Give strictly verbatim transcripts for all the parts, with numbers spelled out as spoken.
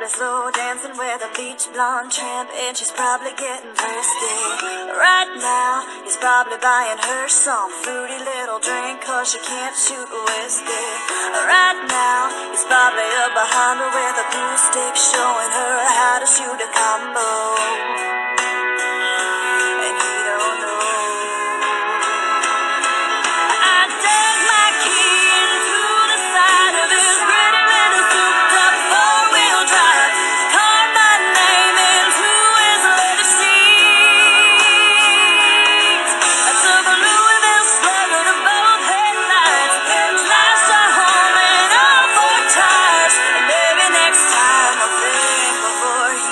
probably slow dancing with a beach blonde tramp, and she's probably getting thirsty. Right now, he's probably buying her some fruity little drink, cause she can't shoot whiskey. Right now, he's probably up behind her with a glue stick, showing her how to shoot a combo. And he don't know. I dug my key into the side of his pretty little souped up four-wheel drive, carved my name into his leather seats. I took a Louisville slugger to both headlights, slashed a hole in all four tires, and maybe next time I'll think before he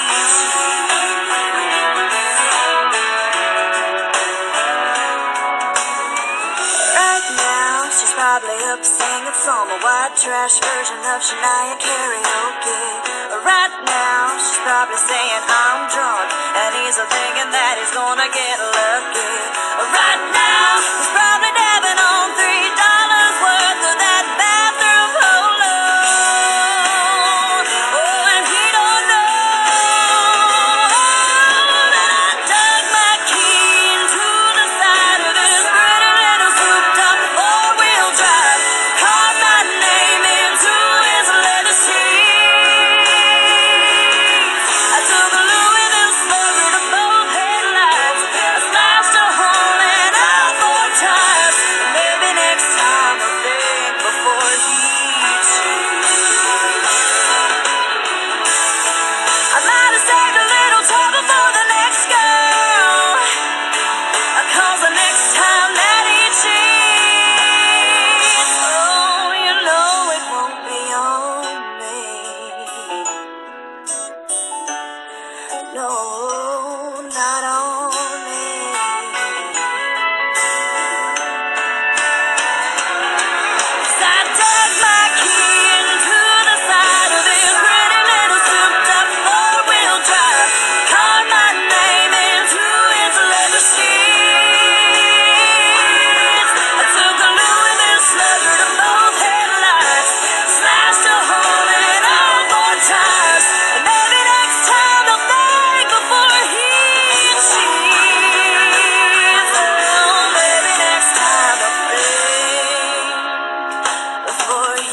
Right now, she's probably up singing some white trash version of Shania karaoke. Right now, she's probably saying I'm drunk, and he's thinking that he's gonna get lucky. Right now, he's probably dabbing on three dollars worth of that bathroom polo. Oh, and he don't know that I dug my key into the side of his pretty little souped up four-wheel drive, carved my name into his leather seats. I took a Louisville slugger to both headlights, I slashed a hole in all four tires. Maybe next time I'll think before he cheats. I might have saved a little trouble for the next girl, cause the next time that he cheats, oh, you know it won't be on me. No, not on me. 'Cause I dug my key into the side of his pretty little souped up four-wheel drive, carved my name into his leather seats. I took a Louisville slugger to both headlights, slashed a hole in all four tires, and maybe next time I'll think before he cheats. Oh, maybe next time I'll think before he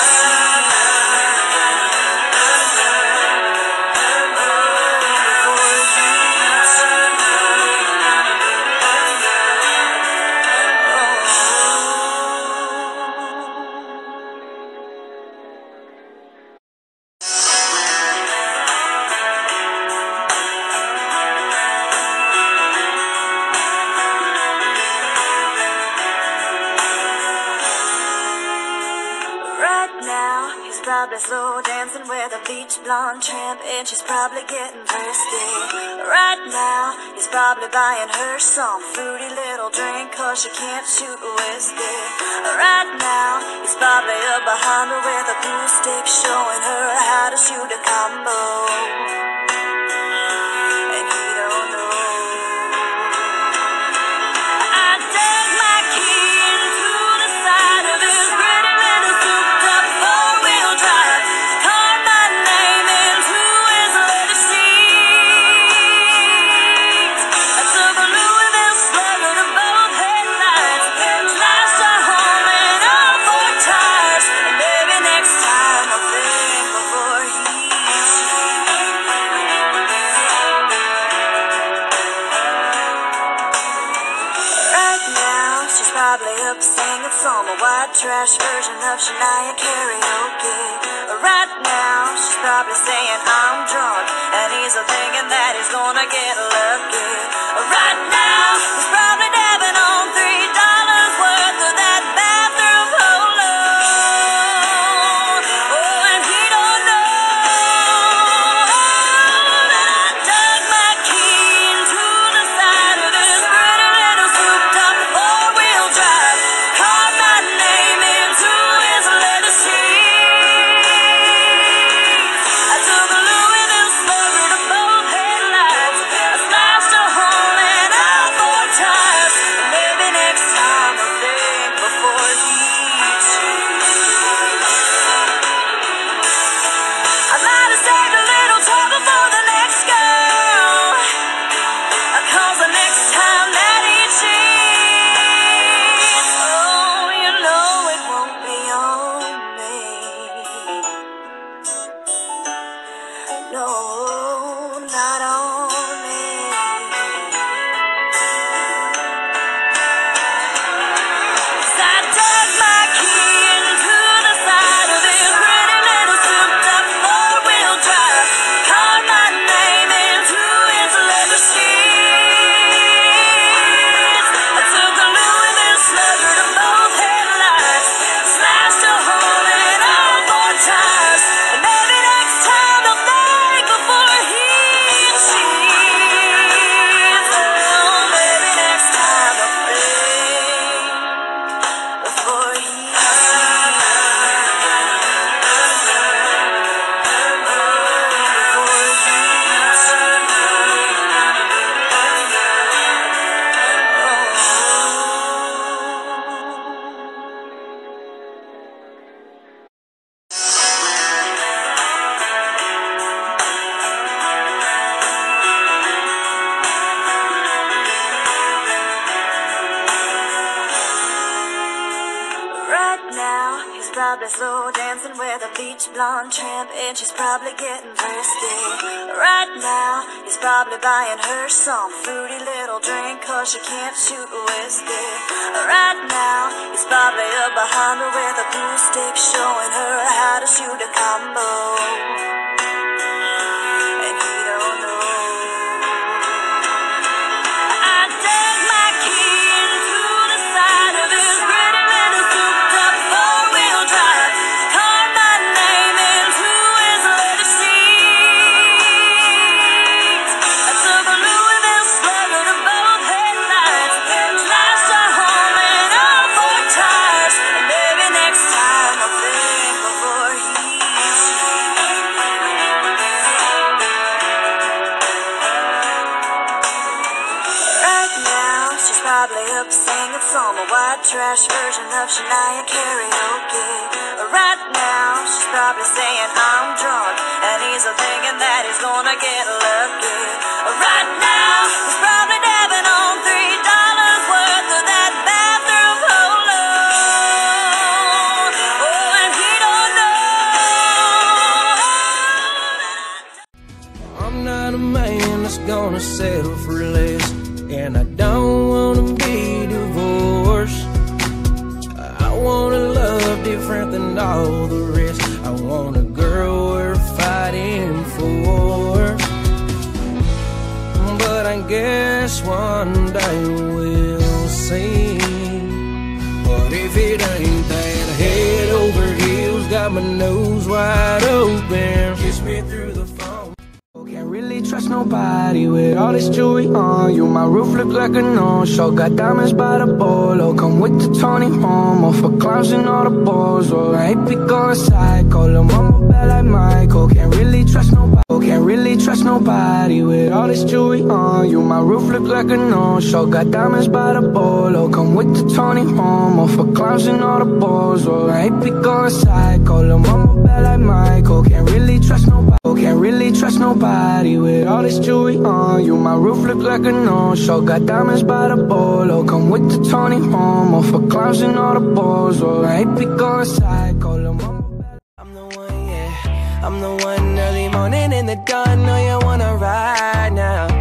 Right now, he's probably slow dancing with a beach blonde tramp, and she's probably getting thirsty. Right now, he's probably buying her some fruity little drink, cause she can't shoot whiskey. Right now, he's probably up behind her with a glue stick, showing her how to shoot a combo. And he don't know. I dug my key into the side of his pretty little souped up four-wheel drive, carved my name into his leather seats. I took a Louisville slugger to both headlights, slashed a hole in all four tires, and maybe next time I'll think before he Right now, she's probably up singing some white trash version of Shania karaoke. Right now, she's probably saying I'm drunk, and he's thinking that he's gonna get lucky. Right now, he's probably dabbing on three dollars worth of that bathroom polo. Oh, and he don't know that I dug my key into the side of his pretty little souped up four-wheel drive, carved my name into his leather seats. I took a Louisville slugger to both headlights, I slashed a hole in all four tires. no, not on me. So I dug my key into the side of this pretty little souped-up four-wheel drive, carved my name into its leather seats. I took a Louisville Slugger to both headlights, slashed a hole in all four tires, and maybe next time they'll think before he cheats. Oh, maybe next time they'll think before he Right now, he's probably slow dancing with a beach blonde tramp, and she's probably getting thirsty. Right now, he's probably buying her some fruity little drink, cause she can't shoot whiskey. Right now, he's probably up behind her with a glue stick, showing her how to shoot a combo. And he don't know. I dug my key into the side of his pretty little souped-up four-wheel drive, carved my name into his leather seats. I took a Louisville Slugger to both headlights, slashed a hole in all four tires, and maybe next time I'll think before he Right now, she's probably up singing some white trash version of Shania karaoke. Right now, she's probably saying I'm drunk, and he's thinking that he's gonna get lucky. Right now, he's probably dabbing on three dollars worth of that bathroom polo. Oh, and he don't know. I'm not a man that's gonna settle for less, and I don't wanna be divorced. I want a love different than all the rest. I want a girl worth fighting for. But I guess one day we'll see. What if it ain't that? Head over heels, got my nose wide open. Kiss me through the phone. Can't really trust nobody with all this jewelry on you. My roof look like a no-show. Got diamonds by the bolo. Come with the Tony Homo for clowns and all the balls. Oh, I ain't be going psycho. Lil' mama bad like Michael. Can't really trust nobody. Can't really trust nobody with all this jewelry on you. My roof look like a no-show. Got diamonds by the bolo. Come with the Tony Homo for clowns and all the balls. Oh, I ain't be going psycho. Lil' mama bad like Michael. Can't really trust nobody. Can't really trust nobody with all this jewelry on you. My roof look like a no-show. Got diamonds by the bolo. Come with the Tony Homo for clowns and all the balls. Oh, I ain't be going psycho. Lil' mama bad. I'm the one, yeah. I'm the one early morning in the dawn. Know you wanna ride now.